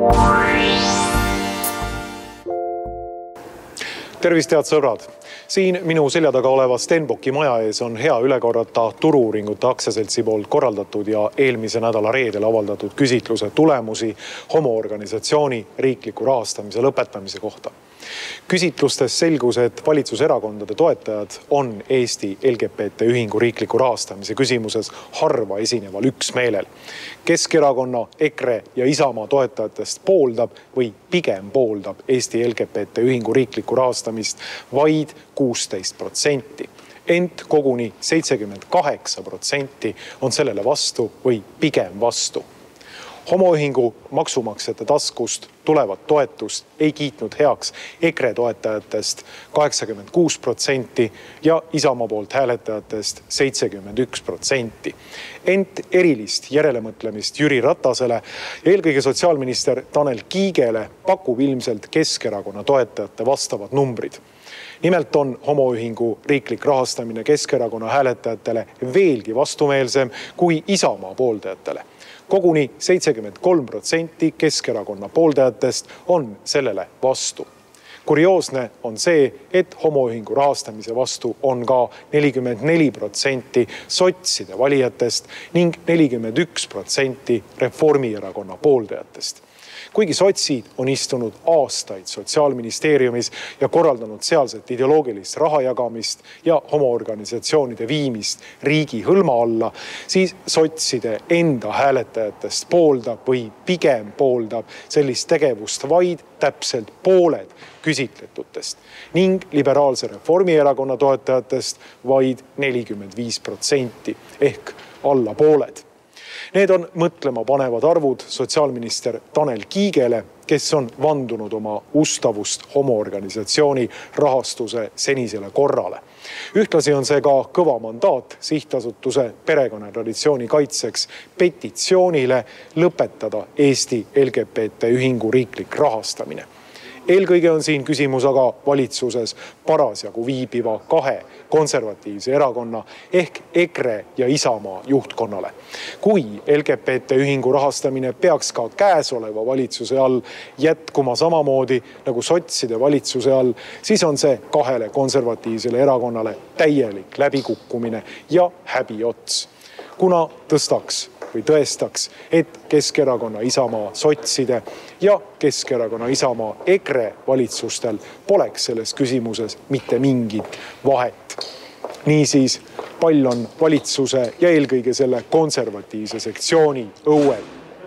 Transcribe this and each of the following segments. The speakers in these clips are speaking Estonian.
Tervist, head sõbrad! Siin minu selja taga oleva Stenbocki maja ees on hea üle korrata Turu-uuringute aktsiaseltsi poolt korraldatud ja eelmise nädala reedel avaldatud küsitluse tulemusi homoorganisatsiooni riikliku rahastamise lõpetamise kohta. Küsitlustes selgus, et valitsuserakondade toetajad on Eesti LGBT ühingu riikliku rahastamise küsimuses harva esineval üksmeelel. Keskerakonna, EKRE ja Isamaa toetajatest pooldab või pigem pooldab Eesti LGBT ühingu riikliku rahastamist vaid 16%. Ent koguni 78% on sellele vastu või pigem vastu. Homoühingu maksumaksjate taskust tulevat toetust ei kiitnud heaks EKRE toetajatest 86% ja Isamaa poolt hääletajatest 71%. Ent erilist järelemõtlemist Jüri Ratasele ja eelkõige sotsiaalminister Tanel Kiigele pakub ilmselt Keskerakonna toetajate vastavad numbrid. Nimelt on homoühingu riiklik rahastamine Keskerakonna hääletajatele veelgi vastumeelsem kui Isamaa pooldajatele. Koguni 73% Keskerakonna pooldajatest on sellele vastu. Kurioosne on see, et homoühingu rahastamise vastu on ka 44% sotside valijatest ning 41% Reformierakonna pooldajatest. Kuigi sotsid on istunud aastaid Sotsiaalministeeriumis ja korraldanud sealset ideoloogilist raha jagamist ja homoorganisatsioonide viimist riigi hõlma alla, siis sotside enda hääletajatest pooldab või pigem pooldab sellist tegevust vaid täpselt pooled küsitletutest ning liberaalse Reformierakonna toetajatest vaid 45% ehk alla pooled. Need on mõtlema panevad arvud sotsiaalminister Tanel Kiigele, kes on vandunud oma ustavust homoorganisatsiooni rahastuse senisele korrale. Ühtlasi on see ka kõva mandaat sihtasutuse perekonnatraditsiooni kaitseks petitsioonile lõpetada Eesti LGBT ühingu riiklik rahastamine. Eelkõige on siin küsimus aga valitsuses parasjagu viibiva kahe konservatiivse erakonna ehk EKRE ja Isamaa juhtkonnale. Kui LGBT ühingu rahastamine peaks ka käesoleva valitsuse all jätkuma samamoodi nagu sotside valitsuse all, siis on see kahele konservatiivsele erakonnale täielik läbikukkumine ja häbiots. Kuna tõestaks, et Keskerakonna, Isamaa, sotside ja Keskerakonna, Isamaa, EKRE valitsustel poleks selles küsimuses mitte mingit vahet. Niisiis, pall on valitsuse ja eelkõige selle konservatiivse sektsiooni õuel.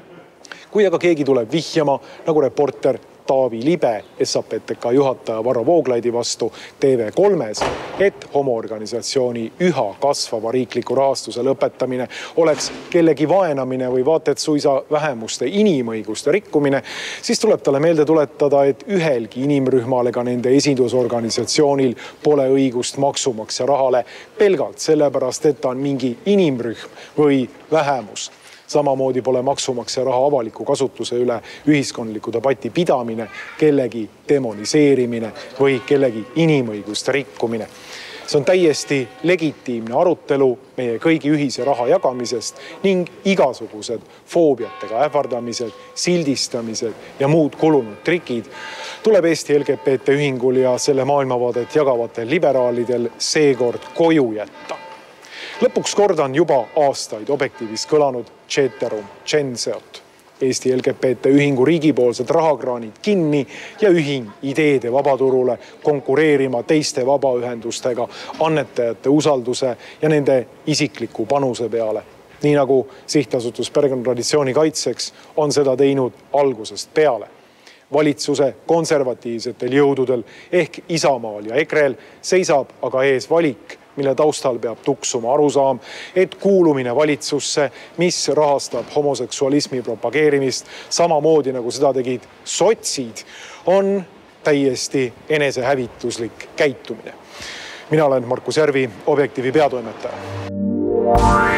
Kui aga keegi tuleb vihjama, nagu reporter Taavi Libe SAPTK juhataja Varro Vooglaidi vastu TV3-s, et homoorganisatsiooni üha kasvava riikliku rahastuse lõpetamine oleks kellegi vaenamine või vaat et suisa vähemuste inimõiguste rikkumine, siis tuleb talle meelde tuletada, et ühelgi inimrühmale ka nende esindusorganisatsioonil pole õigust maksumaksja rahale pelgalt sellepärast, et ta on mingi inimrühm või vähemus. Samamoodi pole maksumaksja raha avaliku kasutuse üle ühiskondliku debati pidamine, kellegi demoniseerimine või kellegi inimõiguste rikkumine. See on täiesti legitiimne arutelu meie kõigi ühise raha jagamisest ning igasugused foobiatega ähvardamised, sildistamised ja muud kulunud trikid tuleb Eesti LGBT ühingul ja selle maailmavaadet jagavatel liberaalidel seekord koju jätta. Lõpuks kordan juba aastaid Objektiivis kõlanud Ceterum Censeot. Eesti LGBT ühingu riigipoolsed rahakraanid kinni ja ühing ideede vabaturule konkureerima teiste vabaühendustega annetajate usalduse ja nende isikliku panuse peale. Nii nagu sihtasutus perekonnatraditsiooni kaitseks on seda teinud algusest peale. Valitsuse konservatiivsetel jõududel ehk Isamaal ja EKRE-l seisab aga ees valik, mille taustal peab tuksuma arusaam, et kuulumine valitsusse, mis rahastab homoseksualismi propageerimist samamoodi nagu seda tegid sotsid, on täiesti enesehävituslik käitumine. Mina olen Markus Järvi, Objektiivi peatoimetaja.